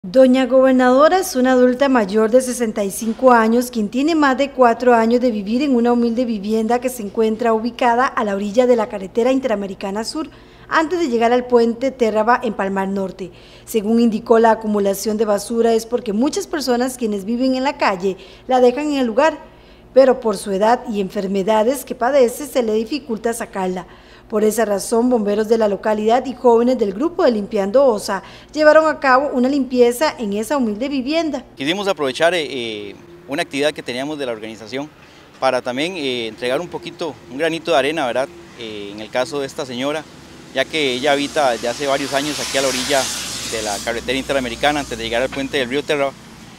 Doña Gobernadora es una adulta mayor de 65 años, quien tiene más de 4 años de vivir en una humilde vivienda que se encuentra ubicada a la orilla de la carretera Interamericana Sur, antes de llegar al puente Térraba en Palmar Norte. Según indicó, la acumulación de basura es porque muchas personas quienes viven en la calle la dejan en el lugar, pero por su edad y enfermedades que padece se le dificulta sacarla. Por esa razón, bomberos de la localidad y jóvenes del grupo de Limpiando Osa llevaron a cabo una limpieza en esa humilde vivienda. Quisimos aprovechar una actividad que teníamos de la organización para también entregar un granito de arena, ¿verdad? En el caso de esta señora, ya que ella habita desde hace varios años aquí a la orilla de la carretera Interamericana antes de llegar al puente del río Térraba.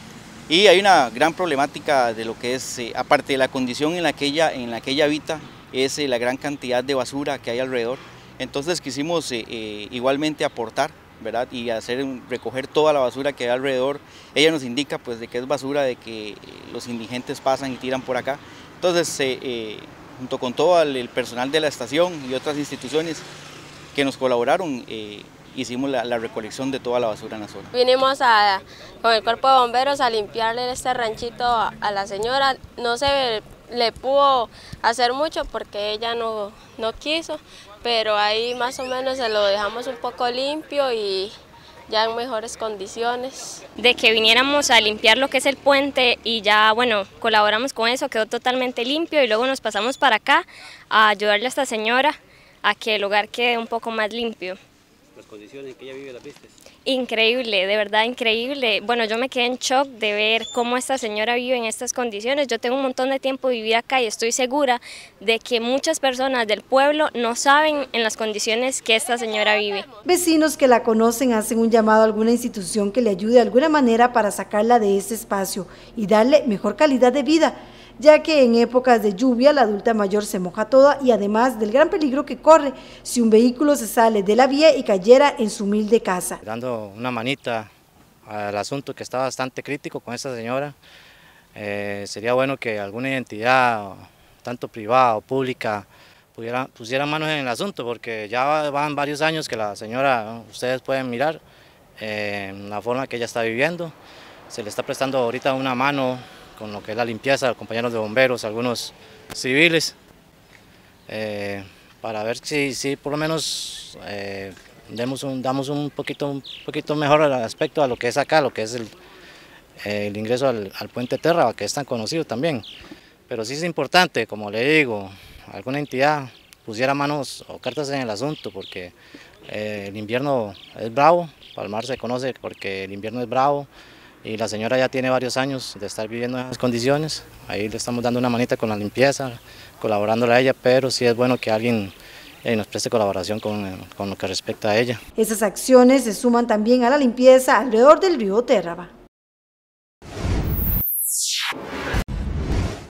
Y hay una gran problemática de lo que es, aparte de la condición en la que ella habita, es la gran cantidad de basura que hay alrededor. Entonces quisimos igualmente aportar, ¿verdad? Y recoger toda la basura que hay alrededor. Ella nos indica pues de que es basura de que los indigentes pasan y tiran por acá. Entonces junto con todo el personal de la estación y otras instituciones que nos colaboraron, hicimos la recolección de toda la basura en la zona. Vinimos con el cuerpo de bomberos a limpiarle este ranchito a la señora. No se le pudo hacer mucho porque ella no quiso, pero ahí más o menos se lo dejamos un poco limpio y ya en mejores condiciones. De que viniéramos a limpiar lo que es el puente y ya, bueno, colaboramos con eso, quedó totalmente limpio y luego nos pasamos para acá a ayudarle a esta señora a que el lugar quede un poco más limpio. ¿Las condiciones en que ella vive las viste? Increíble, de verdad increíble. Bueno, yo me quedé en shock de ver cómo esta señora vive en estas condiciones. Yo tengo un montón de tiempo de vivir acá y estoy segura de que muchas personas del pueblo no saben en las condiciones que esta señora vive. Vecinos que la conocen hacen un llamado a alguna institución que le ayude de alguna manera para sacarla de ese espacio y darle mejor calidad de vida, ya que en épocas de lluvia la adulta mayor se moja toda y además del gran peligro que corre si un vehículo se sale de la vía y cayera en su humilde casa. Dando una manita al asunto que está bastante crítico con esta señora, sería bueno que alguna entidad, tanto privada o pública, pusiera manos en el asunto, porque ya van varios años que la señora, ustedes pueden mirar la forma que ella está viviendo, se le está prestando ahorita una mano con lo que es la limpieza, compañeros de bomberos, algunos civiles, para ver si por lo menos damos un poquito mejor aspecto a lo que es acá, lo que es el ingreso al puente Térraba, que es tan conocido también. Pero sí es importante, como le digo, alguna entidad pusiera manos o cartas en el asunto, porque el invierno es bravo, Palmar se conoce porque el invierno es bravo, y la señora ya tiene varios años de estar viviendo en esas condiciones. Ahí le estamos dando una manita con la limpieza, colaborándole a ella, pero sí es bueno que alguien nos preste colaboración con lo que respecta a ella. Esas acciones se suman también a la limpieza alrededor del río Térraba.